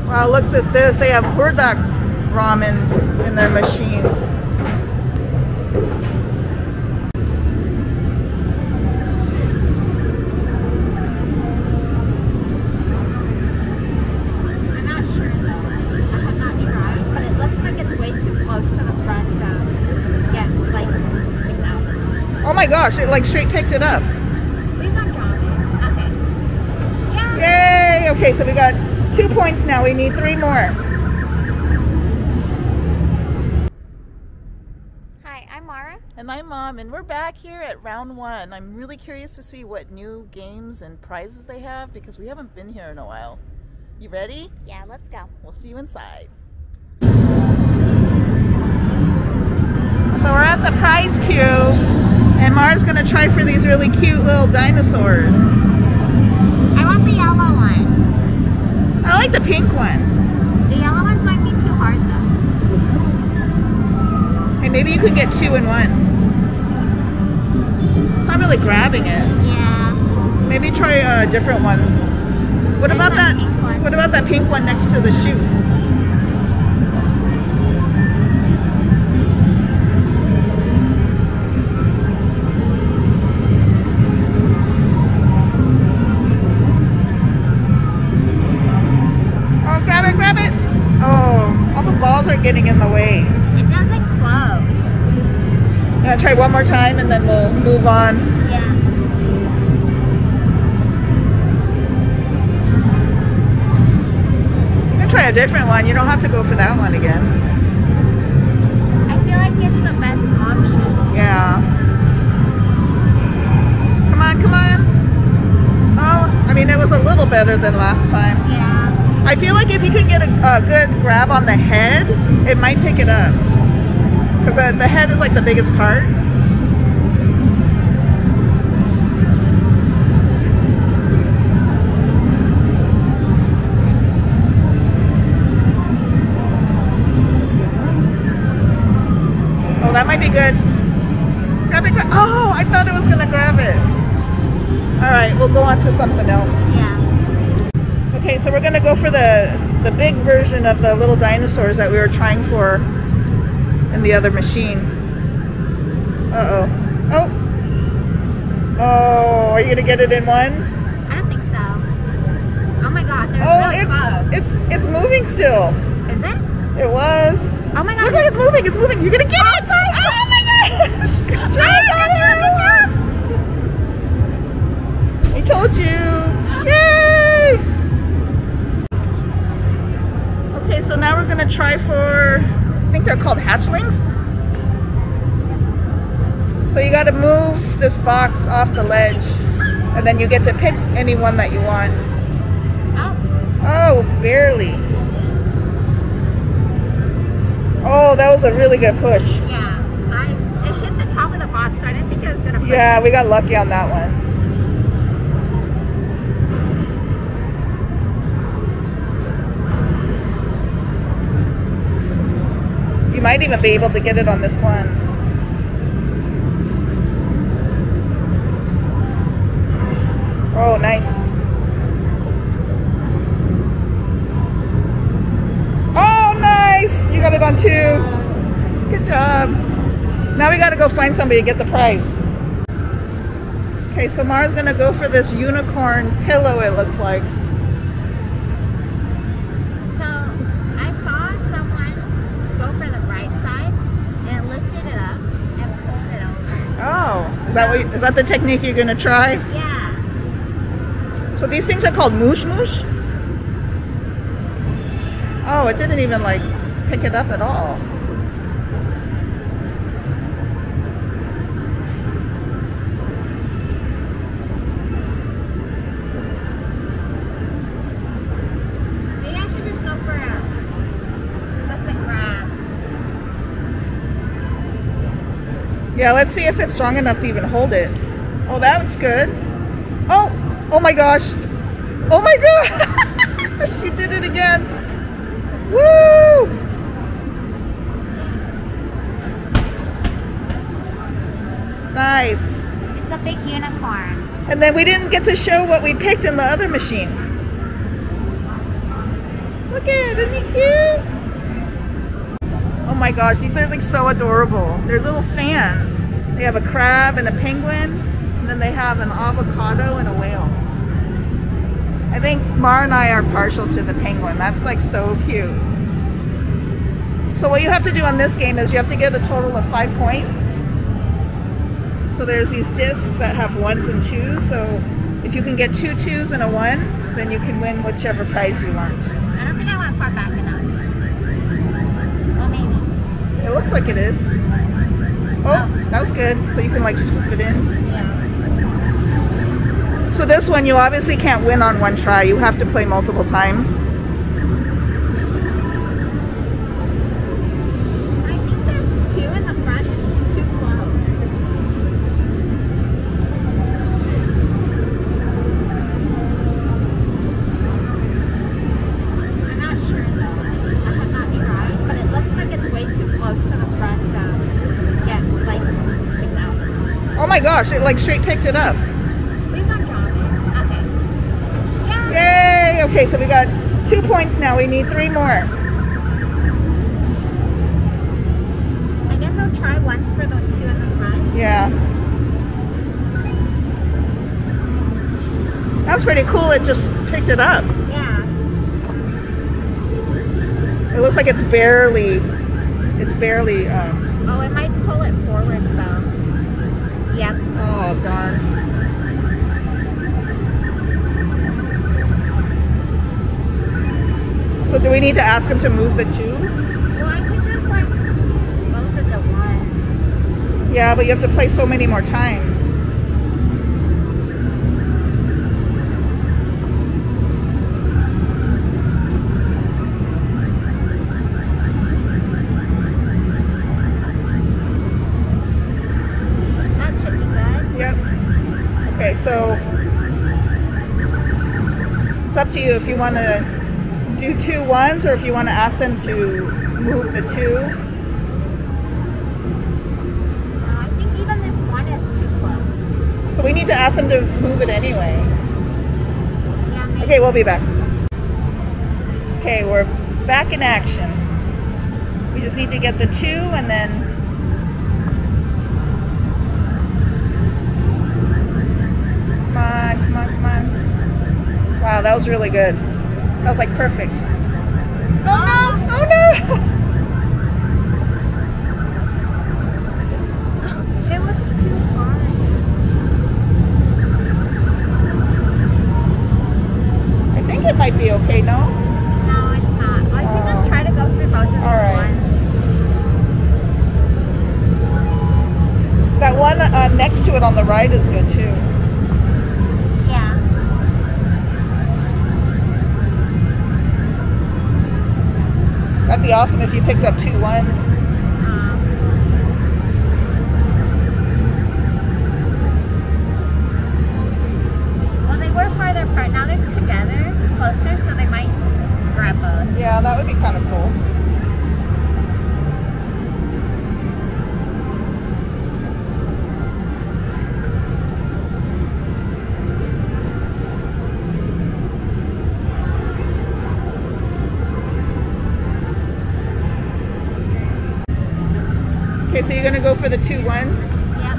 Wow, look at this. They have burdak ramen in their machines. I'm not sure though. I have not tried, but it looks like it's way too close to the front to get like picked up. Oh my gosh, it like straight picked it up. These aren't counted. Okay. Yeah. Yay! Okay, so we got 2 points now. We need 3 more. Hi, I'm Mara. And I'm Mom, and we're back here at round 1. I'm really curious to see what new games and prizes they have because we haven't been here in a while. You ready? Yeah, let's go. We'll see you inside. So we're at the prize queue, and Mara's gonna try for these really cute little dinosaurs. I want the yellow one. I like the pink one. The yellow ones might be too hard though. Hey, maybe you could get 2 in 1. It's not really grabbing it. Yeah. Maybe try a different one. What There's about that? pink one. What about that pink one next to the chute? Oh, grab it, grab it! Oh, all the balls are getting in the way. It doesn't close. You wanna try one more time and then we'll move on? Yeah. You can try a different one. You don't have to go for that one again. I feel like it's the best option. Yeah. Come on, come on. Oh, I mean, it was a little better than last time. Yeah. I feel like if you could get a good grab on the head, it might pick it up. Because the head is like the biggest part. Oh, that might be good. Grab it, grab. Oh, I thought it was going to grab it. All right, we'll go on to something else. Yeah. Okay, so we're gonna go for the big version of the little dinosaurs that we were trying for in the other machine. Uh-oh. Oh! Oh, are you gonna get it in 1? I don't think so. Oh my god, they're Oh, really close. it's moving still. Is it? It was. Oh my god. Look like it's moving, it's moving. You're gonna get it! Oh my gosh! Good job, good job, good job! I told you! Yay! Okay, so now we're gonna try for, I think they're called hatchlings. So you gotta move this box off the ledge and then you get to pick any one that you want. Oh. Oh, barely. Oh, that was a really good push. Yeah. It hit the top of the box, so I didn't think it was gonna push. Yeah, we got lucky on that one. You might even be able to get it on this one. Oh, nice. Oh, nice! You got it on 2. Good job. So now we gotta go find somebody to get the prize. Okay, so Mara's gonna go for this unicorn pillow, it looks like. Is that the technique you're gonna try? Yeah. So these things are called moosh moosh? Oh, it didn't even like pick it up at all. Maybe I should just go for a grab. Yeah, let's see if it's strong enough to even hold it. Oh, that's good. Oh, oh my gosh. Oh my gosh. She did it again. Woo! Nice. It's a big unicorn. And then we didn't get to show what we picked in the other machine. Look at it, isn't he cute? Oh my gosh, these are like so adorable. They're little fans. They have a crab and a penguin, and then they have an avocado and a whale. I think Mar and I are partial to the penguin. That's like so cute. So what you have to do on this game is you have to get a total of 5 points. So there's these discs that have 1s and 2s. So if you can get 2 2s and a 1, then you can win whichever prize you want. I don't think I went far back enough. Well, maybe. It looks like it is. Oh, that was good. So you can like scoop it in. Yeah. So this one you obviously can't win on one try. You have to play multiple times. I think there's 2 in the front. It's too close. I'm not sure though. I have not tried, but it looks like it's way too close to the front to get like picked out. Oh my gosh, it like straight picked it up. Please don't drop it. Okay. Yeah. Yay! Okay, so we got 2 points now. We need 3 more. I guess I'll try once for the 2 in the front. Yeah. That's pretty cool. It just picked it up. Yeah. It looks like it's barely. Oh, it might pull it forward though. Yep. Oh darn. So do we need to ask him to move the 2? Well, I could just like go for the 1. Yeah, but you have to play so many more times. That should be good. Yep. Okay, so it's up to you if you want to do 2 1s or if you want to ask them to move the 2. I think even this 1 is too close. So we need to ask them to move it anyway. Yeah, maybe. Okay, we'll be back. Okay, we're back in action. We just need to get the 2 and then come on, come on, come on. Wow, that was really good. That was like perfect. Oh no! Oh no! It looks too hard. I think it might be okay, no? No, it's not. Well, I can just try to go through both of these Alright. ones. That one next to it on the right is good too. Yeah. That'd be awesome if you picked up 2 1s. Well, they were farther apart. Now they're together, closer, so they might grab both. Yeah, that would be kind of cool. Okay, so you're gonna go for the 2 1s? Yep.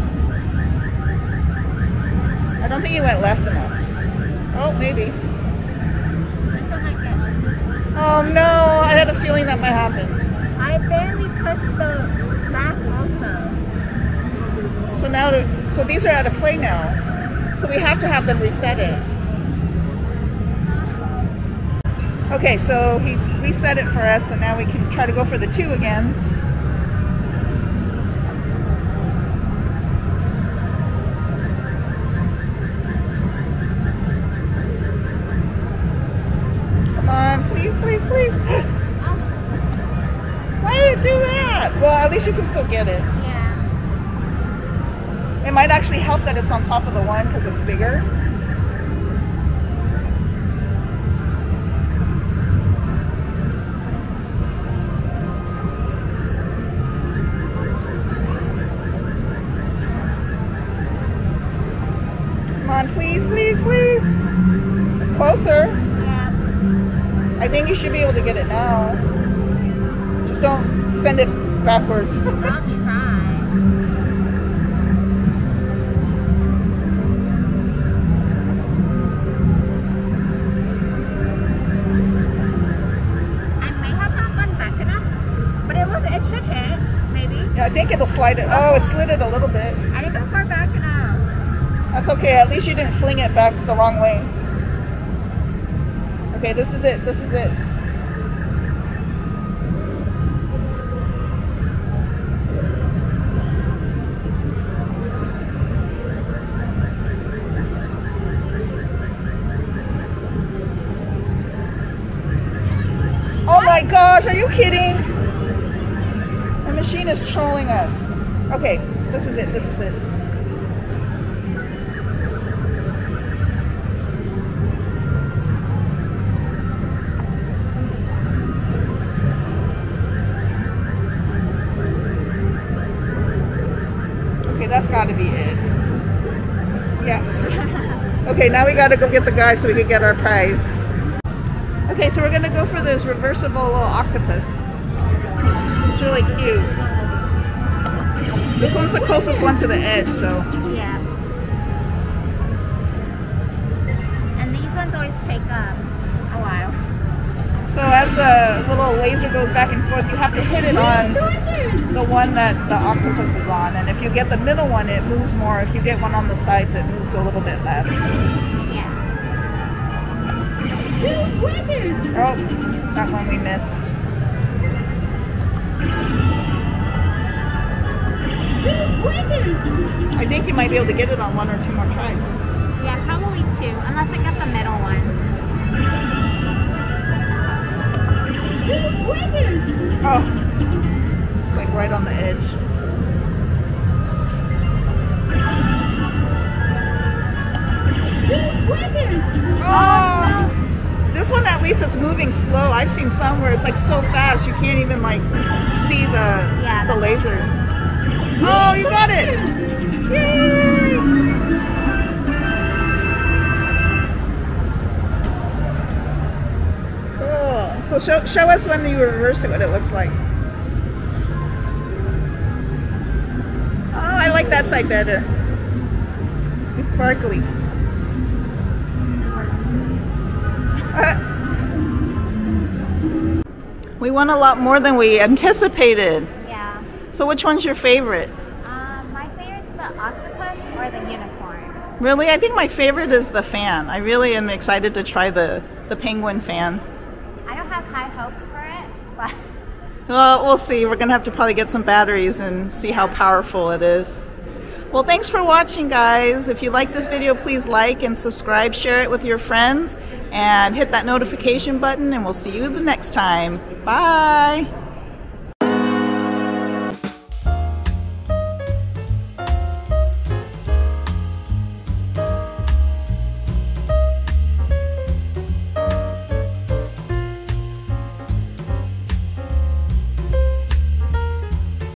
I don't think you went left enough. Oh, maybe. This one might get. Oh no, I had a feeling that might happen. I barely pushed the back also. So now, so these are out of play now. So we have to have them reset it. Okay, so he's reset it for us, so now we can try to go for the 2 again. Come on, please, please, please. Why did it do that? Well, at least you can still get it. Yeah. It might actually help that it's on top of the 1 because it's bigger. Come on, please, please, please. It's closer. Yeah. I I think you should be able to get it now. Just don't send it backwards. I'll try. I may have not gone back enough, but it should hit, maybe. Yeah, I think it'll slide it. Oh, it slid it a little bit. I didn't go far back enough. That's okay. At least you didn't fling it back the wrong way. Okay, this is it. This is it. Oh my gosh, are you kidding? The machine is trolling us. Okay, this is it. This is it. That's got to be it. Yes. Okay, now we got to go get the guy so we can get our prize. Okay, so we're going to go for this reversible little octopus. It's really cute. This one's the closest one to the edge, so. Yeah. And these ones always take a while. So as the little laser goes back and forth, you have to hit it on the one that the octopus is on. And if you get the middle one, it moves more. If you get one on the sides, it moves a little bit less. Yeah. Oh, that one we missed. I think you might be able to get it on one or two more tries. Yeah, probably two, unless I get the middle one. Oh, it's like right on the edge. Oh, this one at least it's moving slow. I've seen some where it's like so fast you can't even like see the laser. Oh, you got it! Yay! Cool. So show us when you reverse it what it looks like. Oh, I like that side better. It's sparkly. We won a lot more than we anticipated. Yeah. So which one's your favorite? My favorite's the octopus or the unicorn. Really? I think my favorite is the fan. I really am excited to try the penguin fan. I don't have high hopes for it, but... Well, we'll see. We're going to have to probably get some batteries and see how powerful it is. Well, thanks for watching, guys. If you like this video, please like and subscribe, share it with your friends, and hit that notification button, and we'll see you the next time. Bye!